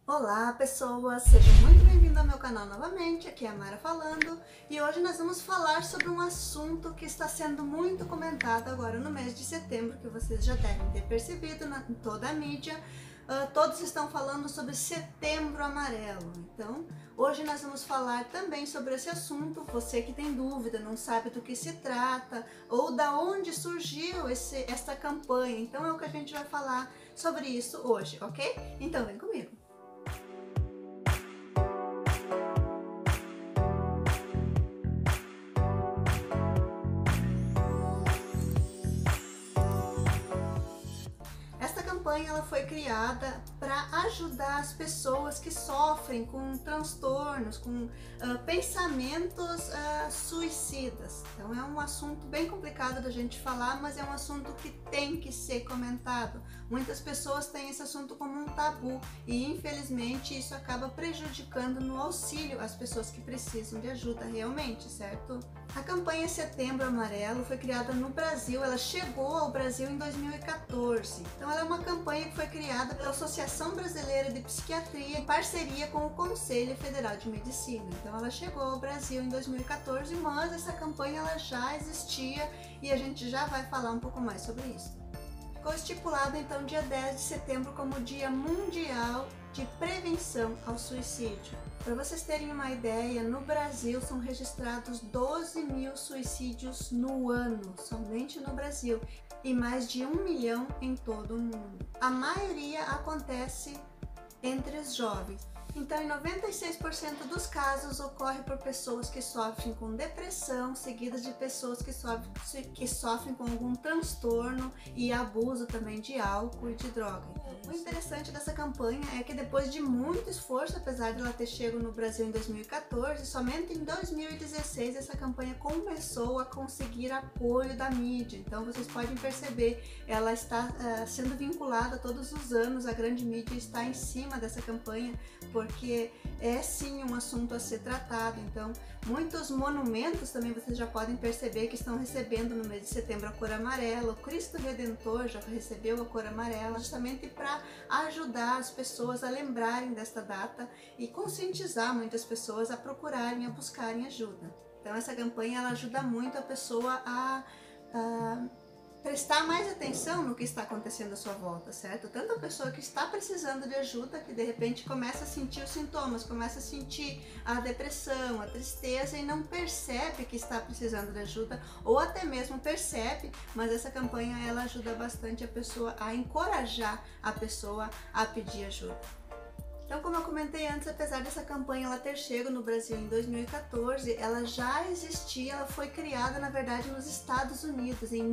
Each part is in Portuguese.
Olá pessoas, sejam muito bem-vindos ao meu canal novamente, aqui é a Mara falando e hoje nós vamos falar sobre um assunto que está sendo muito comentado agora no mês de setembro, que vocês já devem ter percebido em toda a mídia. Todos estão falando sobre Setembro Amarelo, então hoje nós vamos falar também sobre esse assunto. Você que tem dúvida, não sabe do que se trata ou da onde surgiu esta campanha, então é o que a gente vai falar sobre isso hoje, ok? Então vem comigo! Ela foi criada para ajudar as pessoas que sofrem com transtornos, com pensamentos suicidas. Então é um assunto bem complicado da gente falar, mas é um assunto que tem que ser comentado. Muitas pessoas têm esse assunto como um tabu e infelizmente isso acaba prejudicando no auxílio às pessoas que precisam de ajuda realmente, certo? A campanha Setembro Amarelo foi criada no Brasil, ela chegou ao Brasil em 2014. Então ela é uma campanha que foi criada pela Associação Brasileira de Psiquiatria em parceria com o Conselho Federal de Medicina. Então ela chegou ao Brasil em 2014, mas essa campanha ela já existia e a gente já vai falar um pouco mais sobre isso. Ficou estipulado então dia 10 de setembro como Dia Mundial de Prevenção ao Suicídio. Para vocês terem uma ideia, no Brasil são registrados 12 mil suicídios no ano, somente no Brasil, e mais de 1 milhão em todo o mundo. A maioria acontece entre os jovens. Então, em 96% dos casos ocorre por pessoas que sofrem com depressão, seguidas de pessoas que sofrem com algum transtorno e abuso também de álcool e de droga. Então, o interessante dessa campanha é que depois de muito esforço, apesar de ela ter chegado no Brasil em 2014, somente em 2016 essa campanha começou a conseguir apoio da mídia. Então vocês podem perceber, ela está sendo vinculada todos os anos, a grande mídia está em cima dessa campanha, porque é sim um assunto a ser tratado. Então muitos monumentos também vocês já podem perceber que estão recebendo no mês de setembro a cor amarela. O Cristo Redentor já recebeu a cor amarela, justamente para ajudar as pessoas a lembrarem desta data e conscientizar muitas pessoas a procurarem, a buscarem ajuda. Então essa campanha ela ajuda muito a pessoa a prestar mais atenção no que está acontecendo à sua volta, certo? Tanto a pessoa que está precisando de ajuda, que de repente começa a sentir os sintomas, começa a sentir a depressão, a tristeza e não percebe que está precisando de ajuda, ou até mesmo percebe, mas essa campanha ela ajuda bastante a pessoa, a encorajar a pessoa a pedir ajuda. Então, como eu comentei antes, apesar dessa campanha ela ter chegado no Brasil em 2014, ela já existia, ela foi criada, na verdade, nos Estados Unidos, em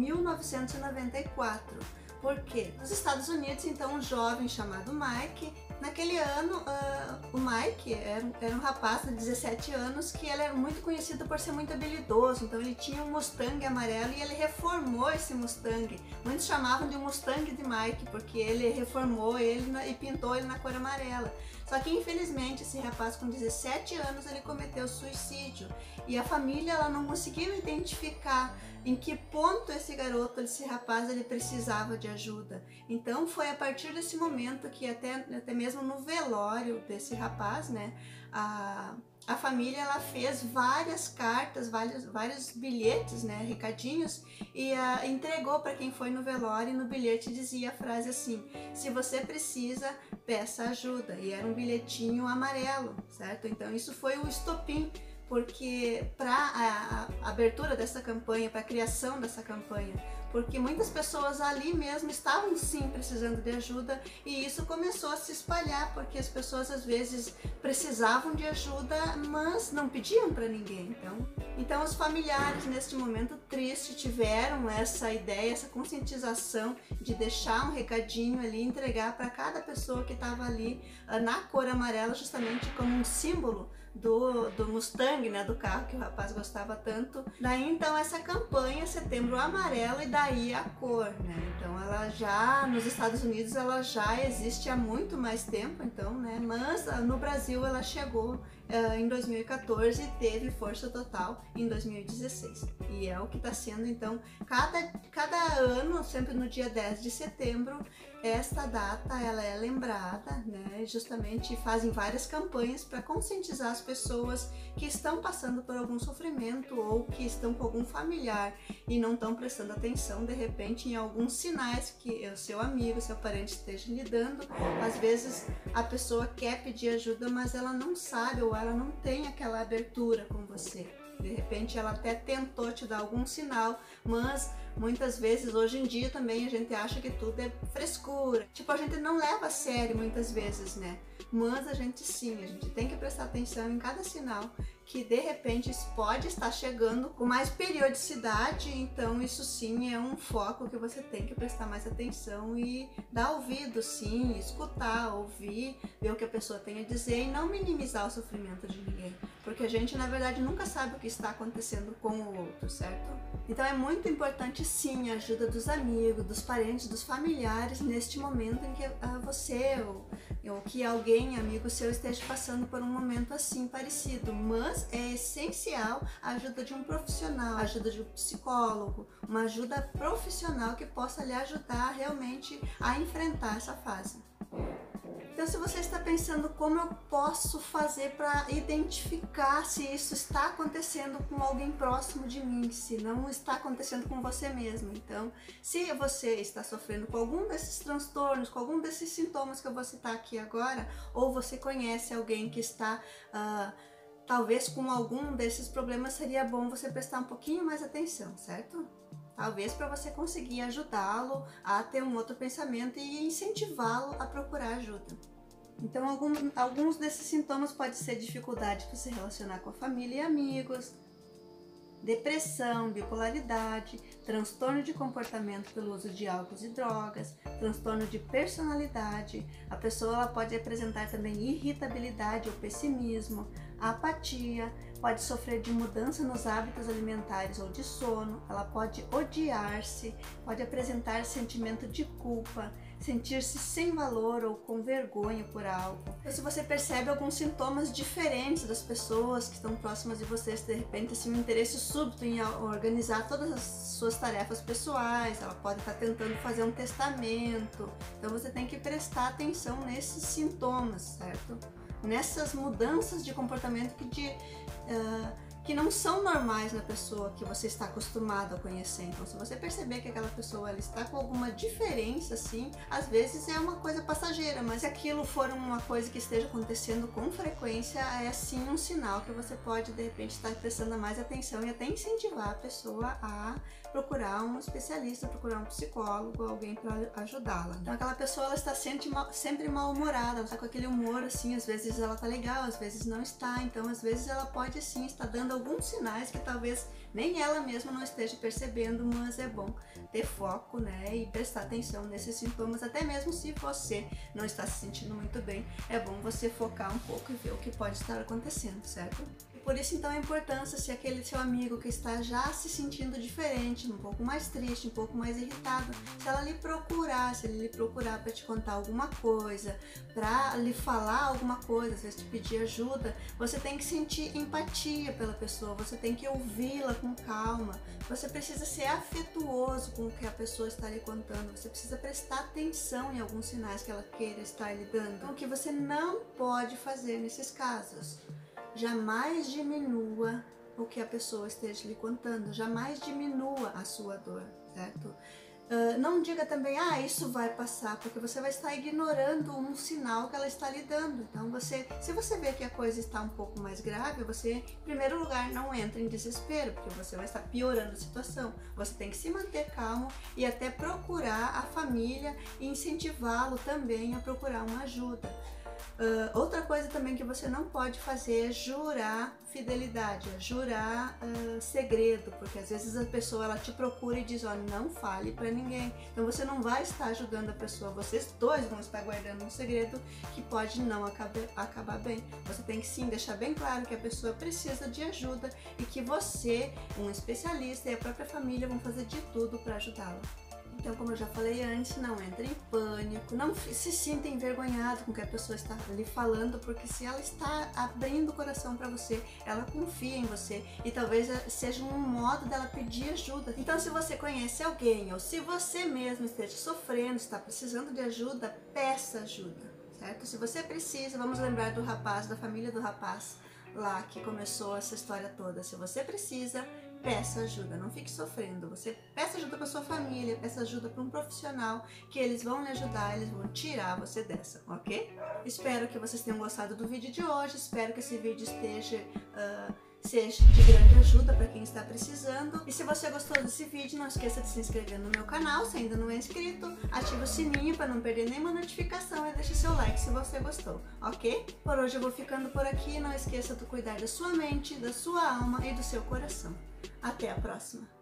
1994. Por quê? Nos Estados Unidos, então, um jovem chamado Mike, naquele ano, o Mike era um rapaz de 17 anos que ele era muito conhecido por ser muito habilidoso, então ele tinha um Mustang amarelo e ele reformou esse Mustang. Muitos chamavam de um Mustang de Mike, porque ele reformou ele e pintou ele na cor amarela. Só que infelizmente esse rapaz com 17 anos ele cometeu suicídio e a família ela não conseguiu identificar em que ponto esse garoto, esse rapaz, ele precisava de ajuda. Então foi a partir desse momento que até mesmo no velório desse rapaz, né, a família ela fez várias cartas, vários bilhetes, né, recadinhos, e entregou para quem foi no velório, e no bilhete dizia a frase assim: se você precisa, peça ajuda. E era um bilhetinho amarelo, certo? Então isso foi o estopim, porque para a abertura dessa campanha, para a criação dessa campanha, porque muitas pessoas ali mesmo estavam sim precisando de ajuda e isso começou a se espalhar, porque as pessoas às vezes precisavam de ajuda, mas não pediam para ninguém. Então os familiares neste momento triste tiveram essa ideia, essa conscientização de deixar um recadinho ali, entregar para cada pessoa que estava ali na cor amarela, justamente como um símbolo do Mustang, né, do carro que o rapaz gostava tanto. Daí então essa campanha Setembro Amarelo e daí a cor, né? Então ela já nos Estados Unidos ela já existe há muito mais tempo, então, né? Mas no Brasil ela chegou em 2014 e teve força total em 2016. E é o que está sendo então cada ano, sempre no dia 10 de setembro, Esta data ela é lembrada, né? Justamente fazem várias campanhas para conscientizar as pessoas que estão passando por algum sofrimento ou que estão com algum familiar e não estão prestando atenção de repente em alguns sinais que o seu amigo, seu parente esteja lhe dando. Às vezes a pessoa quer pedir ajuda, mas ela não sabe ou ela não tem aquela abertura com você. De repente ela até tentou te dar algum sinal, mas muitas vezes, hoje em dia também a gente acha que tudo é frescura. Tipo, a gente não leva a sério muitas vezes, né? Mas a gente tem que prestar atenção em cada sinal que de repente pode estar chegando com mais periodicidade, então isso sim é um foco que você tem que prestar mais atenção e dar ouvido, sim, escutar, ouvir, ver o que a pessoa tem a dizer e não minimizar o sofrimento de ninguém, porque a gente na verdade nunca sabe o que está acontecendo com o outro, certo? Então é muito importante sim a ajuda dos amigos, dos parentes, dos familiares neste momento em que você ou que alguém, amigo seu, esteja passando por um momento assim parecido, mas é essencial a ajuda de um profissional, a ajuda de um psicólogo, uma ajuda profissional que possa lhe ajudar realmente a enfrentar essa fase. Então, se você está pensando como eu posso fazer para identificar se isso está acontecendo com alguém próximo de mim, se não está acontecendo com você mesmo. Então, se você está sofrendo com algum desses transtornos, com algum desses sintomas que eu vou citar aqui agora, ou você conhece alguém que está talvez com algum desses problemas, seria bom você prestar um pouquinho mais atenção, certo? Talvez para você conseguir ajudá-lo a ter um outro pensamento e incentivá-lo a procurar ajuda. Então, alguns desses sintomas podem ser dificuldade para se relacionar com a família e amigos, depressão, bipolaridade, transtorno de comportamento pelo uso de álcool e drogas, transtorno de personalidade. A pessoa ela pode apresentar também irritabilidade ou pessimismo, apatia, pode sofrer de mudança nos hábitos alimentares ou de sono, ela pode odiar-se, pode apresentar sentimento de culpa, sentir-se sem valor ou com vergonha por algo. Então, se você percebe alguns sintomas diferentes das pessoas que estão próximas de você, de repente assim, um interesse súbito em organizar todas as suas tarefas pessoais, ela pode estar tentando fazer um testamento, então você tem que prestar atenção nesses sintomas, certo? Nessas mudanças de comportamento que não são normais na pessoa que você está acostumado a conhecer. Então, se você perceber que aquela pessoa ela está com alguma diferença, assim, às vezes é uma coisa passageira, mas se aquilo for uma coisa que esteja acontecendo com frequência, é sim um sinal que você pode, de repente, estar prestando mais atenção e até incentivar a pessoa a procurar um especialista, procurar um psicólogo, alguém para ajudá-la. Então, aquela pessoa ela está sempre mal-humorada, ela está com aquele humor assim, às vezes ela está legal, às vezes não está, então às vezes ela pode sim estar dando alguns sinais que talvez nem ela mesma não esteja percebendo, mas é bom ter foco, né, e prestar atenção nesses sintomas, até mesmo se você não está se sentindo muito bem, é bom você focar um pouco e ver o que pode estar acontecendo, certo? Por isso, então, a importância, se aquele seu amigo que está já se sentindo diferente, um pouco mais triste, um pouco mais irritado, se ela lhe procurar, se ele lhe procurar para te contar alguma coisa, para lhe falar alguma coisa, às vezes te pedir ajuda, você tem que sentir empatia pela pessoa, você tem que ouvi-la com calma, você precisa ser afetuoso com o que a pessoa está lhe contando, você precisa prestar atenção em alguns sinais que ela queira estar lhe dando. Então, o que você não pode fazer nesses casos? Jamais diminua o que a pessoa esteja lhe contando, jamais diminua a sua dor, certo? Não diga também, isso vai passar, porque você vai estar ignorando um sinal que ela está lhe dando. Então, se você vê que a coisa está um pouco mais grave, você, em primeiro lugar, não entra em desespero, porque você vai estar piorando a situação. Você tem que se manter calmo e até procurar a família e incentivá-lo também a procurar uma ajuda. Outra coisa também que você não pode fazer é jurar fidelidade, é jurar segredo, porque às vezes a pessoa ela te procura e diz, não fale para ninguém. Então você não vai estar ajudando a pessoa, vocês dois vão estar guardando um segredo que pode não acabar bem. Você tem que sim deixar bem claro que a pessoa precisa de ajuda e que você, um especialista e a própria família vão fazer de tudo para ajudá-la. Então, como eu já falei antes, não entre em pânico, não se sinta envergonhado com o que a pessoa está lhe falando, porque se ela está abrindo o coração para você, ela confia em você e talvez seja um modo dela pedir ajuda. Então, se você conhece alguém ou se você mesmo esteja sofrendo, está precisando de ajuda, peça ajuda, certo? Se você precisa, vamos lembrar do rapaz, da família do rapaz lá que começou essa história toda. Se você precisa, peça ajuda, não fique sofrendo. Você peça ajuda para sua família, peça ajuda para um profissional, que eles vão lhe ajudar, eles vão tirar você dessa, ok? Espero que vocês tenham gostado do vídeo de hoje, espero que esse vídeo seja de grande ajuda para quem está precisando. E se você gostou desse vídeo, não esqueça de se inscrever no meu canal, se ainda não é inscrito, ative o sininho para não perder nenhuma notificação e deixe seu like se você gostou, ok? Por hoje eu vou ficando por aqui, não esqueça de cuidar da sua mente, da sua alma e do seu coração. Até a próxima!